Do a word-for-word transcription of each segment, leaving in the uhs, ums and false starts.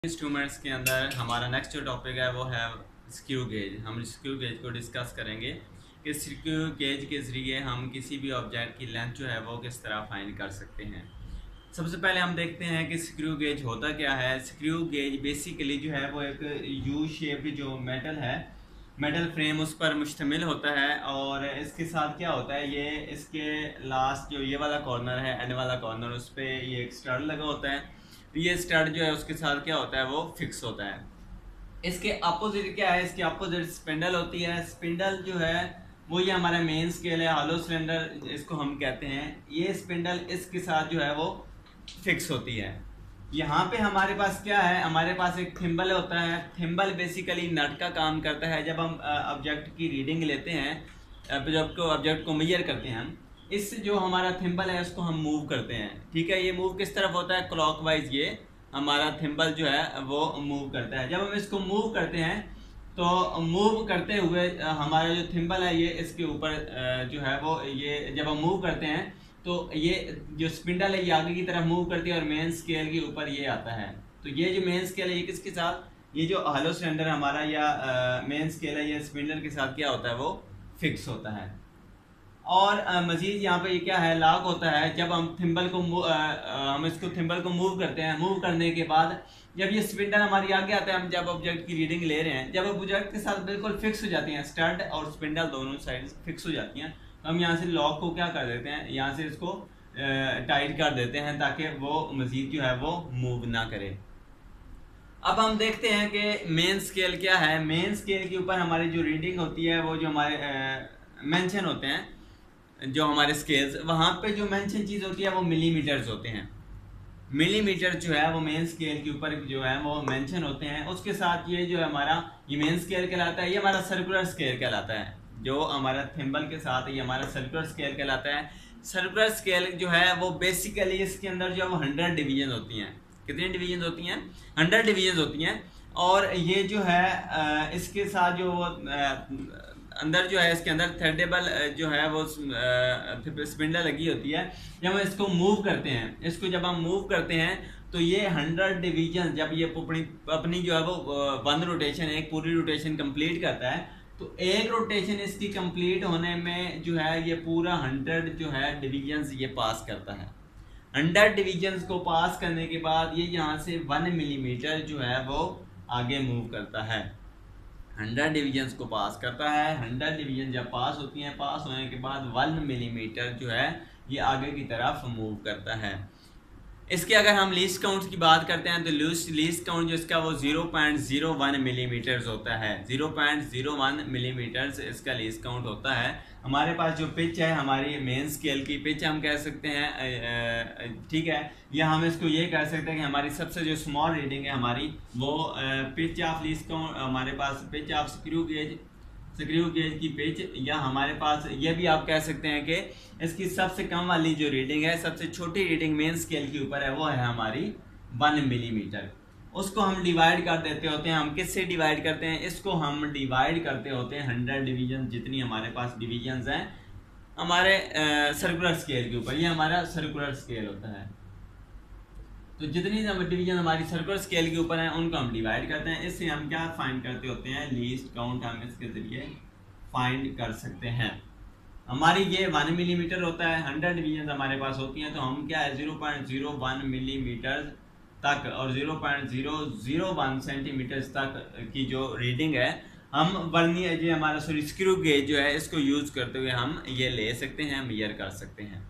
Instruments के अंदर हमारा नेक्स्ट जो टॉपिक है वो है स्क्रू गेज। हम स्क्रू गेज को डिस्कस करेंगे कि स्क्रू गेज के ज़रिए हम किसी भी ऑब्जेक्ट की लेंथ जो है वो किस तरह फाइंड कर सकते हैं। सबसे पहले हम देखते हैं कि स्क्रू गेज होता क्या है। स्क्रू गेज बेसिकली जो है वो एक यू शेप जो मेटल है, मेटल फ्रेम उस पर मुश्तमिल होता है और इसके साथ क्या होता है, ये इसके लास्ट जो ये वाला कॉर्नर है, एंड वाला कॉर्नर, उस पर ये एक स्टड लगा होता है। ये स्टड जो है उसके साथ क्या होता है वो फिक्स होता है। इसके अपोजिट क्या है, इसके अपोजिट स्पिंडल होती है। स्पिंडल जो है वो ये हमारा मेन स्केल है, हॉलो सिलेंडर इसको हम कहते हैं। ये स्पिंडल इसके साथ जो है वो फिक्स होती है। यहाँ पे हमारे पास क्या है, हमारे पास एक थिम्बल होता है। थिम्बल बेसिकली नट का काम करता है। जब हम ऑब्जेक्ट की रीडिंग लेते हैं, जब को ऑब्जेक्ट को मेजर करते हैं हम, इस जो हमारा थिम्बल है उसको हम मूव करते हैं। ठीक है, ये मूव किस तरफ होता है, क्लॉकवाइज ये हमारा थिम्बल जो है वो मूव करता है। जब हम इसको मूव करते हैं तो मूव करते हुए हमारा जो थिम्बल है ये इसके ऊपर जो है वो ये जब हम मूव करते हैं तो ये जो स्पिंडल है ये आगे की तरफ मूव करती है और मेन स्केल के ऊपर ये आता है। तो ये जो मेन स्केल है ये किसके साथ, ये जो हॉलो सिलेंडर हमारा या मेन स्केल है ये स्पिंडल के साथ क्या होता है वो फिक्स होता है। और मज़ीद यहाँ पे ये क्या है, लॉक होता है। जब हम थिम्बल को आ, आ, हम इसको थिम्बल को मूव करते हैं, मूव करने के बाद जब ये स्पिंडल हमारी आगे आता है, हम जब ऑब्जेक्ट की रीडिंग ले रहे हैं, जब ऑब्जेक्ट के साथ बिल्कुल फिक्स हो जाती हैं, स्टड और स्पिंडल दोनों साइड फिक्स हो जाती हैं, तो हम यहाँ से लॉक को क्या कर देते हैं, यहाँ से इसको टाइट कर देते हैं ताकि वो मज़ीद जो है वो मूव ना करे। अब हम देखते हैं कि मेन स्केल क्या है। मेन स्केल के ऊपर हमारी जो रीडिंग होती है वो जो हमारे मेंशन होते हैं, जो हमारे स्केल्स, वहाँ पे जो मेंशन चीज़ होती है वो मिलीमीटर्स होते हैं। मिलीमीटर जो है वो मेन स्केल के ऊपर जो है वो मेंशन होते हैं। उसके साथ ये जो है हमारा ये मेन स्केल कहलाता है, ये हमारा सर्कुलर स्केल कहलाता है। जो हमारा थिम्बल के साथ ये हमारा सर्कुलर स्केल कहलाता है। सर्कुलर स्केल जो है वो बेसिकली इसके अंदर जो है वो हंड्रेड डिवीजन होती हैं। कितनी डिवीजन होती हैं, हंड्रेड डिवीजन होती हैं। और ये जो है इसके साथ जो अंदर जो है इसके अंदर थ्रेडेबल जो है वो स्पिंडल लगी होती है। जब हम इसको मूव करते हैं, इसको जब हम मूव करते हैं तो ये हंड्रेड डिवीजन जब ये अपनी अपनी जो है वो वन रोटेशन, एक पूरी रोटेशन कंप्लीट करता है, तो एक रोटेशन इसकी कंप्लीट होने में जो है ये पूरा हंड्रेड जो है डिवीजन्स ये पास करता है। हंड्रेड डिवीजन्स को पास करने के बाद ये यहाँ से वन मिलीमीटर जो है वो आगे मूव करता है। हंड्रेड डिवीजन्स को पास करता है। हंड्रेड डिवीजन जब पास होती हैं, पास होने के बाद वन मिलीमीटर जो है ये आगे की तरफ मूव करता है। इसके अगर हम लीस्ट काउंट की बात करते हैं तो लीस्ट लीस्ट काउंट जो इसका वो zero point zero one millimetres होता है। Zero point zero one millimetres इसका लीस्ट काउंट होता है। हमारे पास जो पिच है, हमारी मेन स्केल की पिच हम कह सकते हैं, ठीक है, या हम इसको ये कह सकते हैं कि हमारी सबसे जो स्मॉल रीडिंग है हमारी वो पिच ऑफ लीस्ट काउंट, हमारे पास pitch of screw gauge, screw gauge की पिच, या हमारे पास ये भी आप कह सकते हैं कि इसकी सबसे कम वाली जो रीडिंग है, सबसे छोटी रीडिंग मेन स्केल के ऊपर है, वो है हमारी वन मिलीमीटर। उसको हम डिवाइड कर देते होते हैं। हम किससे डिवाइड करते हैं, इसको हम डिवाइड करते होते हैं हंड्रेड डिवीजन, जितनी हमारे पास डिवीजन्स हैं हमारे सर्कुलर स्केल के ऊपर। ये हमारा सर्कुलर स्केल होता है। तो जितनी डिवीजन हमारी सर्कुलर स्केल के ऊपर हैं उनको हम डिवाइड करते हैं। इससे हम क्या फाइंड करते होते हैं, लीस्ट काउंट हम इसके ज़रिए फाइंड कर सकते हैं। हमारी ये वन मिलीमीटर होता है, हंड्रेड डिवीजन हमारे पास होती हैं, तो हम क्या है zero point zero one millimetre तक और zero point zero zero one centimetre तक की जो रीडिंग है हम वर्नियर ये हमारा सॉरी स्क्रू गेज जो है इसको यूज़ करते हुए हम ये ले सकते हैं, मेजर कर सकते हैं।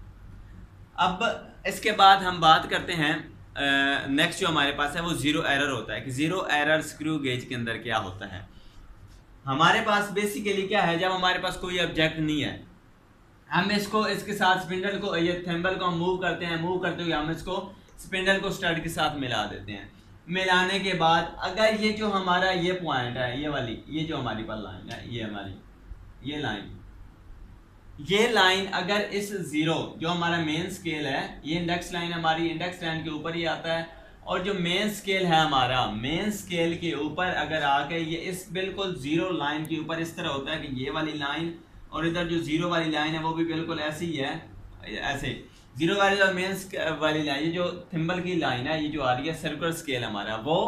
अब इसके बाद हम बात करते हैं नेक्स्ट uh, जो हमारे पास है वो ज़ीरो एरर होता है कि ज़ीरो एरर स्क्रू गेज के अंदर क्या होता है। हमारे पास बेसिकली क्या है, जब हमारे पास कोई ऑब्जेक्ट नहीं है, हम इसको इसके साथ स्पिंडल को, ये थिम्बल को हम मूव करते हैं, मूव करते हुए हम इसको स्पिंडल को स्टड के साथ मिला देते हैं। मिलाने के बाद अगर ये जो हमारा ये पॉइंट है, ये वाली, ये जो हमारी पर लाइन है, ये हमारी ये लाइन, ये लाइन अगर इस ज़ीरो जो हमारा मेन स्केल है, ये इंडेक्स लाइन हमारी इंडेक्स लाइन के ऊपर ही आता है, और जो मेन स्केल है हमारा मेन स्केल के ऊपर अगर आके ये इस बिल्कुल ज़ीरो लाइन के ऊपर इस तरह होता है कि ये वाली लाइन और इधर जो ज़ीरो वाली लाइन है वो भी बिल्कुल ऐसी ही है, ऐसे ज़ीरो वाली और मेन वाली लाइन, ये जो थिम्बल की लाइन है, ये जो आ रही है सर्कुलर स्केल हमारा, वो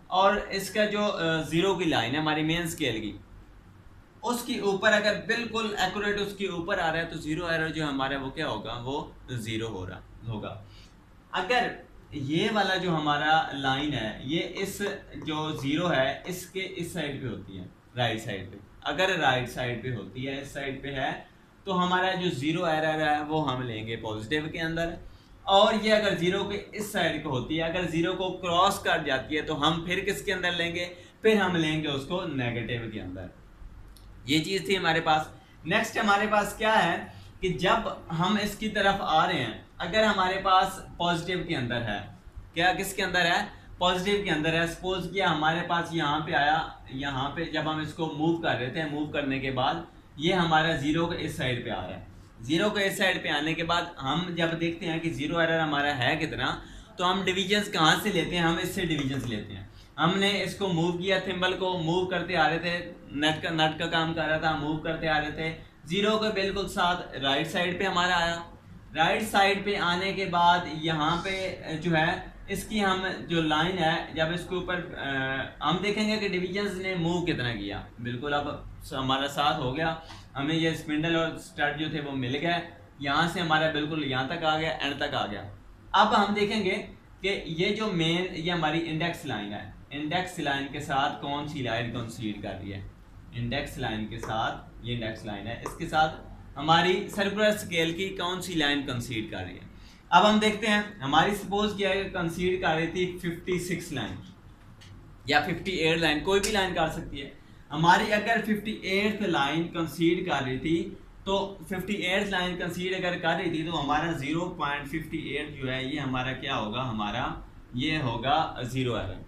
और इसका जो ज़ीरो की लाइन है हमारी मेन स्केल की, उसके ऊपर अगर बिल्कुल एक्यूरेट उसके ऊपर आ रहा है तो ज़ीरो एरर जो हमारा वो क्या होगा, वो ज़ीरो हो रहा होगा। अगर ये वाला जो हमारा लाइन है ये इस जो ज़ीरो है इसके इस साइड पे होती है, राइट साइड पे, अगर राइट साइड पे होती है, इस साइड पे है, तो हमारा जो ज़ीरो एरर है वो हम लेंगे पॉजिटिव के अंदर। और ये अगर ज़ीरो के इस साइड को होती है, अगर ज़ीरो को क्रॉस कर जाती है तो हम फिर किसके अंदर लेंगे, फिर हम लेंगे उसको नेगेटिव के अंदर। ये चीज़ थी हमारे पास। नेक्स्ट हमारे पास क्या है कि जब हम इसकी तरफ आ रहे हैं, अगर हमारे पास पॉजिटिव के अंदर है, क्या किसके अंदर है, पॉजिटिव के अंदर है, सपोज किया हमारे पास यहाँ पे आया, यहाँ पे जब हम इसको मूव कर रहे थे, मूव करने के बाद ये हमारा ज़ीरो के इस साइड पे आ रहा है, ज़ीरो के इस साइड पे आने के बाद हम जब देखते हैं कि ज़ीरो एरर हमारा है कितना, तो हम डिविजन्स कहाँ से लेते हैं, हम इससे डिविजन्स लेते हैं। हमने इसको मूव किया, थिम्बल को मूव करते आ रहे थे, नट का नट का काम कर रहा था, मूव करते आ रहे थे, ज़ीरो के बिल्कुल साथ राइट साइड पे हमारा आया। राइट साइड पे आने के बाद यहाँ पे जो है इसकी हम जो लाइन है, जब इसके ऊपर हम देखेंगे कि डिविजन्स ने मूव कितना किया, बिल्कुल अब हमारा साथ हो गया, हमें ये स्पिंडल और स्टड जो थे वो मिल गए, यहाँ से हमारा बिल्कुल यहाँ तक आ गया, एंड तक आ गया। अब हम देखेंगे कि ये जो मेन ये हमारी इंडेक्स लाइन है, इंडेक्स लाइन के साथ कौन सी लाइन कंसीड कर रही है, इंडेक्स लाइन के साथ, ये इंडेक्स लाइन है, इसके साथ हमारी सर्कुलर स्केल की कौन सी लाइन कंसीड कर रही है। अब हम देखते हैं, हमारी सपोज किया है कंसीड कर रही थी फिफ्टी सिक्स लाइन या फिफ्टी एट लाइन, कोई भी लाइन कर सकती है। हमारी अगर फिफ्टी एट लाइन कंसीड कर रही थी तो फिफ्टी एट लाइन कंसीड अगर कर रही थी तो हमारा ज़ीरो पॉइंट फिफ्टी एट जो है ये हमारा क्या होगा, हमारा ये होगा ज़ीरो एरर,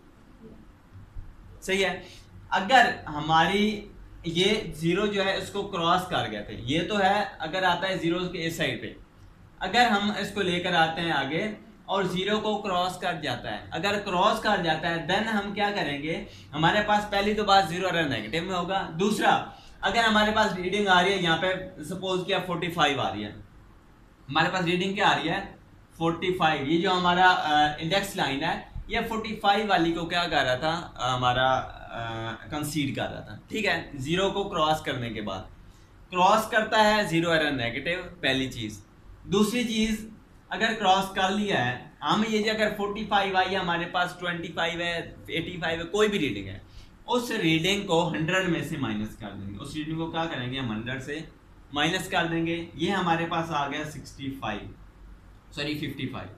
सही है। अगर हमारी ये ज़ीरो जो है इसको क्रॉस कर गए थे, ये तो है अगर आता है ज़ीरो के इस साइड पे, अगर हम इसको लेकर आते हैं आगे और ज़ीरो को क्रॉस कर जाता है, अगर क्रॉस कर जाता है देन हम क्या करेंगे, हमारे पास पहली तो बात ज़ीरो एरर नेगेटिव में होगा। दूसरा, अगर हमारे पास रीडिंग आ रही है यहाँ पे सपोज किया फोर्टी फाइव आ रही है, हमारे पास रीडिंग क्या आ रही है फोर्टी फाइव, ये जो हमारा इंडेक्स लाइन है ये फोर्टी फाइव वाली को क्या कर रहा था, हमारा कंसीड कर रहा था, ठीक है। ज़ीरो को क्रॉस करने के बाद क्रॉस करता है, ज़ीरो एरर नेगेटिव, पहली चीज़। दूसरी चीज़, अगर क्रॉस कर लिया है हम, ये जो अगर फोर्टी फाइव आई है, हमारे पास ट्वेंटी फाइव है, एटी फाइव है, कोई भी रीडिंग है, उस रीडिंग को हंड्रेड में से माइनस कर देंगे, उस रीडिंग को क्या करेंगे हम हंड्रेड से माइनस कर देंगे, ये हमारे पास आ गया sixty five, sorry fifty five,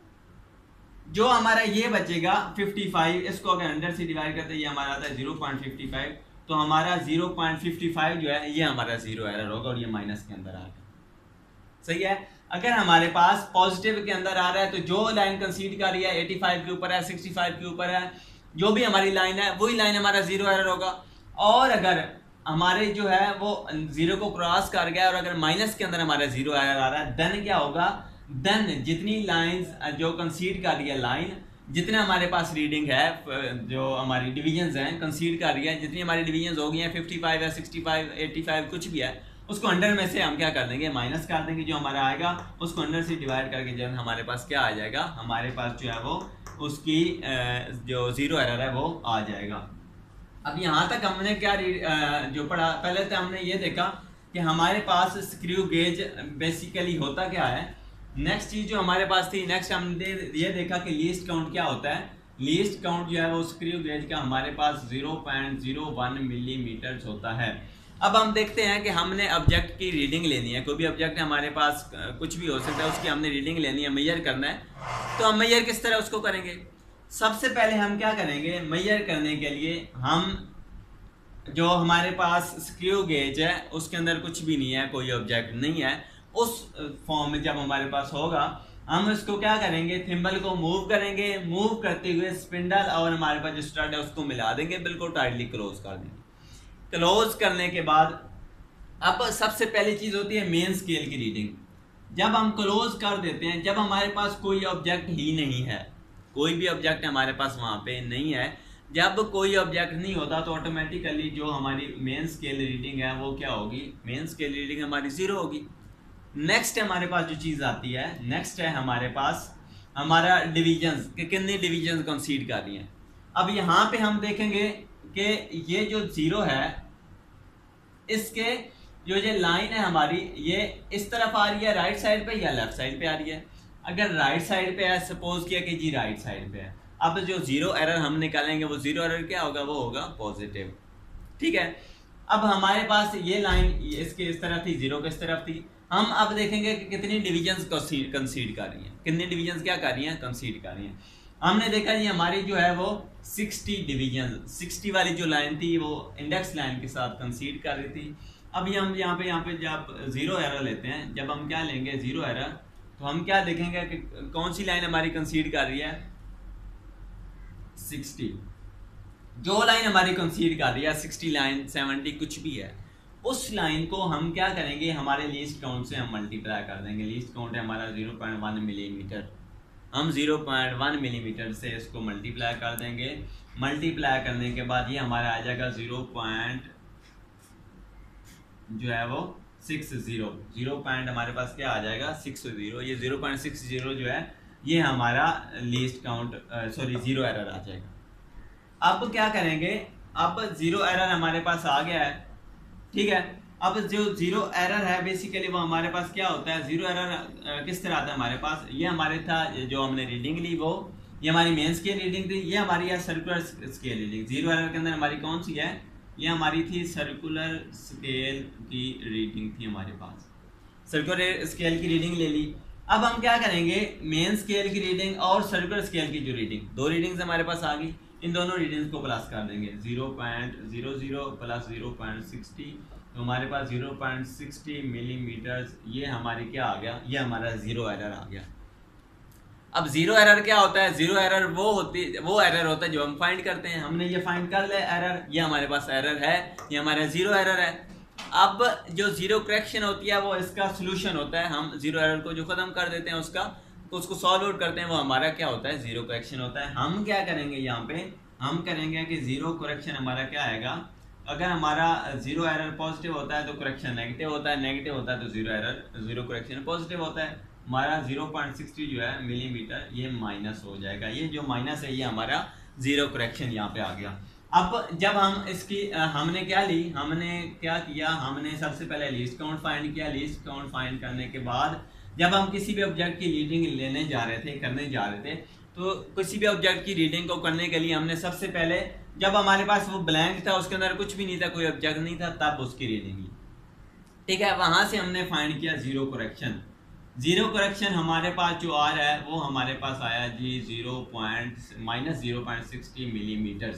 जो हमारा ये बचेगा फिफ्टी फाइव, इसको अगर हंड्रेड से डिवाइड करते हैं ये हमारा आता है ज़ीरो पॉइंट फिफ्टी फाइव, तो हमारा ज़ीरो पॉइंट फिफ्टी फाइव जो है ये हमारा ज़ीरो एरर होगा और ये माइनस के अंदर आ गया, सही है। अगर हमारे पास पॉजिटिव के अंदर आ रहा है तो जो लाइन कंसीड कर रही है एटी फाइव के ऊपर है, सिक्सटी फाइव के ऊपर है, जो भी हमारी लाइन है वही लाइन हमारा ज़ीरो एरर होगा। और अगर हमारे जो है वो ज़ीरो को क्रॉस कर गया और अगर माइनस के अंदर हमारा ज़ीरो एरर आ रहा है, देन क्या होगा, देन जितनी लाइंस जो कंसीड कर रही है लाइन, जितना हमारे पास रीडिंग है, जो हमारी डिविजन्स हैं कंसीड कर रही है, जितनी हमारी डिविजन्स हो गई हैं फिफ्टी फाइव है, सिक्सटी फाइव, एटी फाइव कुछ भी है, उसको हंड्रेड में से हम क्या कर देंगे, माइनस कर देंगे, जो हमारा आएगा उसको हंड्रेड से डिवाइड करके जब हमारे पास क्या आ जाएगा, हमारे पास जो है वो उसकी जो ज़ीरो एरर है वो आ जाएगा। अब यहाँ तक हमने क्या जो पढ़ा, पहले तो हमने ये देखा कि हमारे पास स्क्रू गेज बेसिकली होता क्या है। नेक्स्ट चीज़ जो हमारे पास थी, नेक्स्ट हमने ये देखा कि लीस्ट काउंट क्या होता है। लीस्ट काउंट जो है वो स्क्रू गेज का हमारे पास zero point zero one millimetre होता है। अब हम देखते हैं कि हमने ऑब्जेक्ट की रीडिंग लेनी है, कोई भी ऑब्जेक्ट हमारे पास कुछ भी हो सकता है, उसकी हमने रीडिंग लेनी है, मेजर करना है, तो हम मेजर किस तरह उसको करेंगे। सबसे पहले हम क्या करेंगे, मेजर करने के लिए हम जो हमारे पास स्क्रू गेज है उसके अंदर कुछ भी नहीं है, कोई ऑब्जेक्ट नहीं है, उस फॉर्म में जब हमारे पास होगा हम इसको क्या करेंगे, थिम्बल को मूव करेंगे, मूव करते हुए स्पिंडल और हमारे पास जो स्टड है उसको मिला देंगे, बिल्कुल टाइटली क्लोज कर देंगे। क्लोज करने के बाद अब सबसे पहली चीज़ होती है मेन स्केल की रीडिंग। जब हम क्लोज कर देते हैं, जब हमारे पास कोई ऑब्जेक्ट ही नहीं है, कोई भी ऑब्जेक्ट हमारे पास वहाँ पे नहीं है, जब कोई ऑब्जेक्ट नहीं होता तो ऑटोमेटिकली जो हमारी मेन स्केल रीडिंग है वो क्या होगी, मेन स्केल रीडिंग हमारी ज़ीरो होगी। नेक्स्ट हमारे पास जो चीज़ आती है, नेक्स्ट है हमारे पास हमारा डिविजन्स, कि कितनी डिविजन्स कंसीड कर रही हैं। अब यहाँ पे हम देखेंगे कि ये जो जीरो है इसके जो ये लाइन है हमारी ये इस तरफ आ रही है राइट साइड पे या लेफ्ट साइड पे आ रही है। अगर राइट साइड पे है, सपोज किया कि जी राइट साइड पे है, अब जो जीरो एरर हम निकालेंगे वो जीरो एरर क्या होगा, वो होगा पॉजिटिव। ठीक है, अब हमारे पास ये लाइन इसके इस तरफ थी, जीरो के इस तरफ थी। हम अब देखेंगे कि कितनी डिविजन्स कंसीड कर रही हैं, कितनी डिविजन्स क्या कर रही हैं, कंसीड कर रही हैं। हमने देखा जी हमारी जो है वो साठ डिवीजन, साठ वाली जो लाइन थी वो इंडेक्स लाइन के साथ कंसीड कर रही थी। अभी हम यहाँ पे यहाँ पे जब जीरो एरर लेते हैं, जब हम क्या लेंगे जीरो एरर, तो हम क्या देखेंगे कि कौन सी लाइन हमारी कंसीड कर रही है, साठ। जो लाइन हमारी कंसीड कर रही है साठ लाइन, सत्तर कुछ भी है, उस लाइन को हम क्या करेंगे, हमारे लीस्ट काउंट से हम मल्टीप्लाई कर देंगे। लीस्ट काउंट है हमारा ज़ीरो पॉइंट वन मिलीमीटर, हम ज़ीरो पॉइंट वन मिलीमीटर से इसको मल्टीप्लाई कर देंगे। मल्टीप्लाई करने के बाद ये हमारा आ जाएगा ज़ीरो पॉइंट जो है वो सिक्स ज़ीरो, ज़ीरो पॉइंट हमारे पास क्या आ जाएगा सिक्स ज़ीरो। ये ज़ीरो पॉइंट सिक्स ज़ीरो जो है ये हमारा least count sorry zero error आ जाएगा। अब क्या करेंगे, अब ज़ीरो एरर हमारे पास आ गया है, ठीक है। अब जो जीरो एरर है बेसिकली वो हमारे पास क्या होता है, जीरो एरर किस तरह आता है हमारे पास, ये हमारे था जो हमने रीडिंग ली वो ये हमारी मेन स्केल रीडिंग थी, ये हमारी है circular scale reading. Zero error के अंदर हमारी कौन सी है, ये हमारी थी सर्कुलर स्केल की रीडिंग थी हमारे पास, सर्कुलर स्केल की रीडिंग ले ली। अब हम क्या करेंगे, मेन स्केल की रीडिंग और सर्कुलर स्केल की जो रीडिंग, दो रीडिंग्स हमारे पास आ गई, इन दोनों रीडिंग्स को प्लस कर देंगे। Zero point zero zero plus zero point sixty, तो हमारे पास जीरो पॉइंट सिक्सटी मिलीमीटर, ये हमारी क्या आ गया, ये हमारा जीरो एरर आ गया। अब जीरो एरर क्या होता है, जीरो एरर वो होती वो एरर होता है जो हम फाइंड करते हैं। हमने ये फाइंड कर लिया एरर, ये हमारे पास एरर है, ये हमारा जीरो एरर है। अब जो जीरो करेक्शन होती है वो इसका सोल्यूशन होता है, हम जीरो एरर को जो खत्म कर देते हैं उसका, तो उसको सॉल्व आउट करते हैं, वो हमारा क्या होता है, जीरो करेक्शन होता है। हम क्या करेंगे यहाँ पे, हम करेंगे कि जीरो करेक्शन हमारा क्या आएगा, अगर हमारा जीरो एरर पॉजिटिव होता है तो करेक्शन नेगेटिव होता है, नेगेटिव होता है तो zero error zero correction positive होता है। हमारा जीरो पॉइंट सिक्सटी जो है मिलीमीटर ये माइनस हो जाएगा, ये जो माइनस है ये हमारा जीरो करेक्शन यहाँ पे आ गया। अब जब हम इसकी हमने क्या ली, हमने क्या किया, हमने सबसे पहले लीस्ट काउंट फाइंड किया। लीस्ट काउंट फाइंड करने के बाद जब हम किसी भी ऑब्जेक्ट की रीडिंग लेने जा रहे थे, करने जा रहे थे, तो किसी भी ऑब्जेक्ट की रीडिंग को करने के लिए हमने सबसे पहले, जब हमारे पास वो ब्लैंक था, उसके अंदर कुछ भी नहीं था, कोई ऑब्जेक्ट नहीं था, तब उसकी रीडिंग ली, ठीक है। वहां से हमने फाइंड किया जीरो करेक्शन। जीरो करेक्शन हमारे पास जो आ रहा है वो हमारे पास आया जी zero point minus zero point sixty millimetre.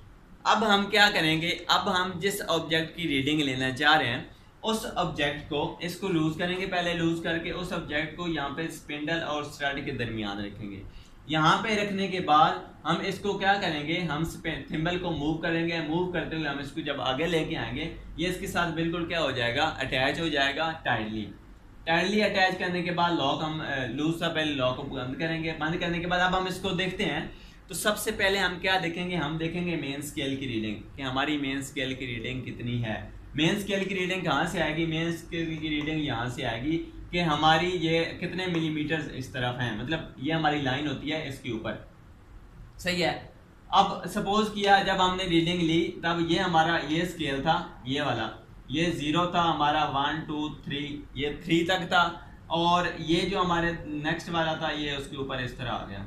अब हम क्या करेंगे, अब हम जिस ऑब्जेक्ट की रीडिंग लेना चाह रहे हैं उस ऑब्जेक्ट को, इसको लूज करेंगे, पहले लूज करके उस ऑब्जेक्ट को यहाँ पे स्पिंडल और स्टड के दरमियान रखेंगे। यहाँ पे रखने के बाद हम इसको क्या करेंगे, हम थिम्बल को मूव करेंगे, मूव करते हुए हम इसको जब आगे लेके आएंगे ये इसके साथ बिल्कुल क्या हो जाएगा, अटैच हो जाएगा टाइटली। टाइटली अटैच करने के बाद लॉक हम लूज सा पहले लॉक को बंद करेंगे। बंद करने के बाद अब हम इसको देखते हैं, तो सबसे पहले हम क्या देखेंगे, हम देखेंगे मेन स्केल की रीडिंग कि हमारी मेन स्केल की रीडिंग कितनी है। मेन स्केल की रीडिंग कहाँ से आएगी, मेन स्केल की रीडिंग यहाँ से आएगी कि हमारी ये कितने मिलीमीटर इस तरफ हैं, मतलब ये हमारी लाइन होती है इसके ऊपर, सही है। अब सपोज किया जब हमने रीडिंग ली तब ये हमारा ये स्केल था, ये वाला ये जीरो था हमारा, वन टू थ्री ये थ्री तक था, और ये जो हमारे नेक्स्ट वाला था ये उसके ऊपर इस तरह आ गया।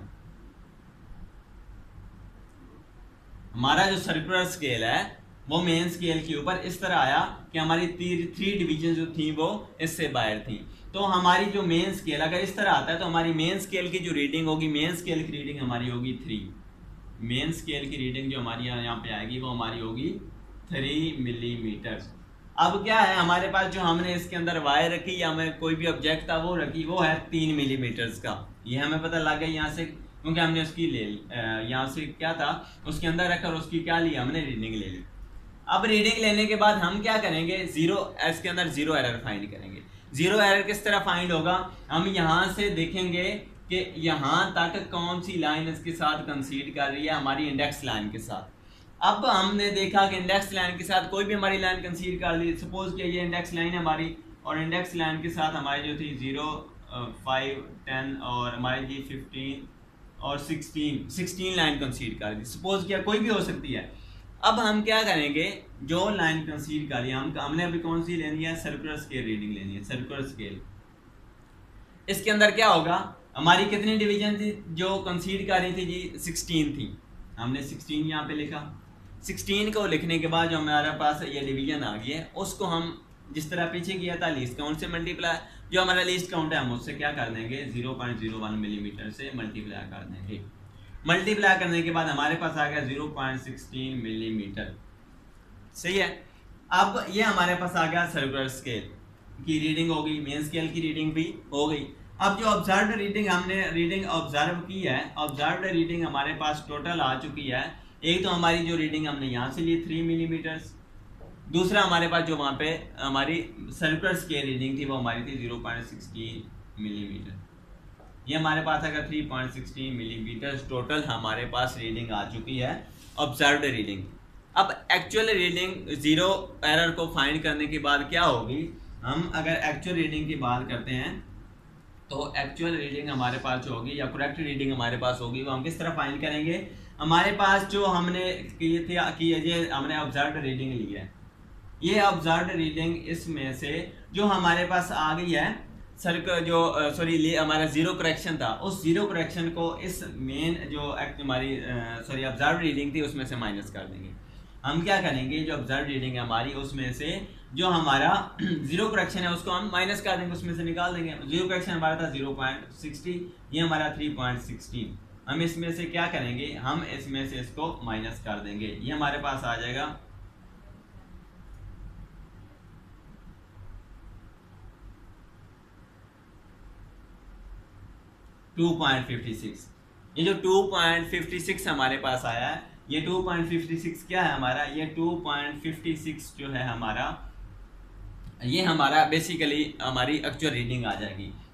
हमारा जो सर्कुलर स्केल है वो मेन स्केल के ऊपर इस तरह आया कि हमारी थ्री डिवीजन जो थी वो इससे बाहर थी। तो हमारी जो मेन स्केल अगर इस तरह आता है तो हमारी मेन स्केल की जो रीडिंग होगी, मेन स्केल की रीडिंग हमारी होगी थ्री। मेन स्केल की रीडिंग जो हमारी यहाँ पे आएगी वो हमारी होगी थ्री मिलीमीटर। अब क्या है हमारे पास, जो हमने इसके अंदर वायर रखी या हमें कोई भी ऑब्जेक्ट था वो रखी, वो है तीन मिलीमीटर का। ये हमें पता लग गया यहाँ से, क्योंकि हमने उसकी ले ली, यहाँ से क्या था उसके अंदर रखकर उसकी क्या ली, हमने रीडिंग ले ली। अब रीडिंग लेने के बाद हम क्या करेंगे, जीरो इसके अंदर जीरो एरर फाइंड करेंगे। जीरो एरर किस तरह फाइंड होगा, हम यहाँ से देखेंगे कि यहाँ तक कौन सी लाइन इसके साथ कंसीड कर रही है, हमारी इंडेक्स लाइन के साथ। अब हमने देखा कि इंडेक्स लाइन के साथ कोई भी हमारी लाइन कंसीड कर ली, सपोज कि ये इंडेक्स लाइन है हमारी, और इंडेक्स लाइन के साथ हमारी जो थी जीरो फाइव टेन और हमारी जी फिफ्टीन और सिक्सटीन सिक्सटीन लाइन कंसीड कर दी, सपोज किया, कोई भी हो सकती है। अब हम क्या करेंगे, जो लाइन कंसीड कर लिया, हम हमने अभी कौन सी लेनी है, सर्कुलर स्केल रीडिंग लेनी है, सर्कुलर स्केल। इसके अंदर क्या होगा, हमारी कितनी डिवीजन थी जो कंसीड कर रही थी जी, सिक्सटीन थी। हमने सिक्सटीन यहाँ पे लिखा। सिक्सटीन को लिखने के बाद जो हमारे पास ये डिवीजन आ गई है, उसको हम जिस तरह पीछे किया था लीस्ट काउंट से मल्टीप्लाई, जो हमारा लीस्ट काउंट है हम उससे क्या कर देंगे, zero point zero one millimetre से मल्टीप्लाई कर देंगे। मल्टीप्लाई करने के बाद हमारे पास आ गया जीरो पॉइंट सिक्सटीन मिलीमीटर। सही है। अब ये हमारे पास आ गया सर्कुलर स्केल की रीडिंग हो गई, मेन स्केल की रीडिंग भी हो गई। अब जो ऑब्जर्व्ड रीडिंग हमने रीडिंग ऑब्जर्व की है, ऑब्जर्व्ड रीडिंग हमारे पास टोटल आ चुकी है। एक तो हमारी जो रीडिंग हमने यहाँ से ली थ्री मिलीमीटर, दूसरा हमारे पास जो वहाँ पे हमारी सर्कुलर स्केल रीडिंग थी वो हमारी थी जीरो पॉइंट सिक्सटीन मिलीमीटर। ये हमारे पास अगर three point sixteen millimetre total हमारे पास रीडिंग आ चुकी है, ऑब्जर्व्ड रीडिंग। अब एक्चुअल रीडिंग जीरो एरर को फाइंड करने के बाद क्या होगी, हम अगर एक्चुअल रीडिंग की बात करते हैं तो एक्चुअल रीडिंग हमारे पास जो होगी या करेक्ट रीडिंग हमारे पास होगी, वो हम किस तरह फाइंड करेंगे। हमारे पास जो हमने किए थे कि ये हमने ऑब्जर्व्ड रीडिंग ली है, ये ऑब्जर्व्ड रीडिंग इसमें से जो हमारे पास आ गई है सर्कल जो सॉरी हमारा जीरो करेक्शन था, उस जीरो करेक्शन को इस मेन जो एक्ट हमारी सॉरी ऑब्जर्व्ड रीडिंग थी उसमें से माइनस कर देंगे। हम क्या करेंगे, जो ऑब्जर्व रीडिंग है हमारी उसमें से जो हमारा जीरो करेक्शन है उसको हम माइनस कर देंगे, उसमें से निकाल देंगे। जीरो करेक्शन हमारा था जीरो पॉइंट सिक्सटी, ये हमारा थ्री पॉइंट सिक्सटीन। हम इसमें से क्या करेंगे, हम इसमें से इसको माइनस कर देंगे। ये हमारे पास आ जाएगा टू पॉइंट फिफ्टी सिक्स। ये जो टू पॉइंट फिफ्टी सिक्स हमारे पास आया है, ये टू पॉइंट फिफ्टी सिक्स क्या है हमारा, ये टू पॉइंट फिफ्टी सिक्स जो है हमारा, ये हमारा बेसिकली हमारी एक्चुअल रीडिंग आ जाएगी।